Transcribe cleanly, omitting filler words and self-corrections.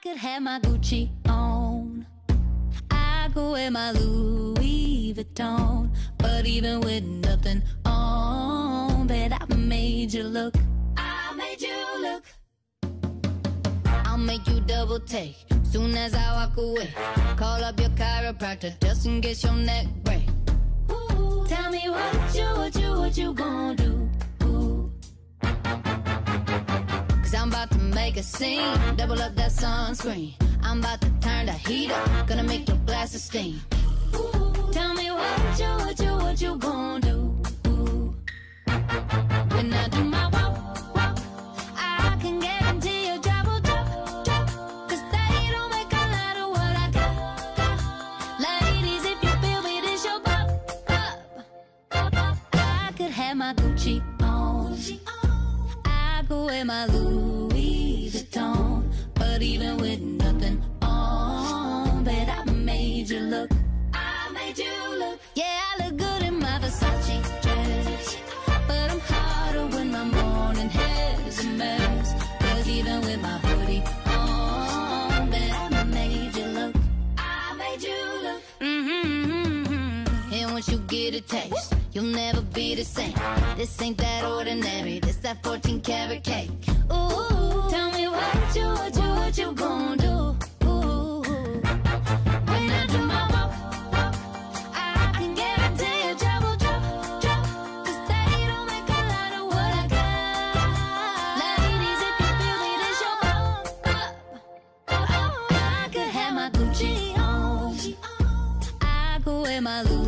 could have my Gucci on, I could wear my Louis Vuitton, but even with nothing on, bet I made you look. I made you look. I'll make you double take soon as I walk away. Call up your chiropractor just in case your neck break. Ooh, tell me what you gonna do? Ooh. Cause I'm about to make a scene, double up that sunscreen. I'm about to turn the heat up, gonna make your glasses steam. Ooh, tell me what you gonna do? Ooh. When I do my walk, I can guarantee you trouble, cause they don't make a lot of what I got. Ladies, if you feel me, this your pop. I could have my Gucci on, I could wear my Louis Vuitton, but even with nothing on, bet I made you look. I made you look. Yeah, I look good in my Versace dress, but I'm hotter when my morning hair's a mess. Cause even with my hoodie on, bet I made you look. I made you look. And once you get a taste, you'll never be the same. This ain't that ordinary, this that 14 karat cake. Ooh, tell me what you gonna do? Ooh, when I do my walk, I can guarantee you trouble, cause they don't make a lot of what I got. Ladies, if you feel me, this your pop. I could have my Gucci on, I could wear my Louis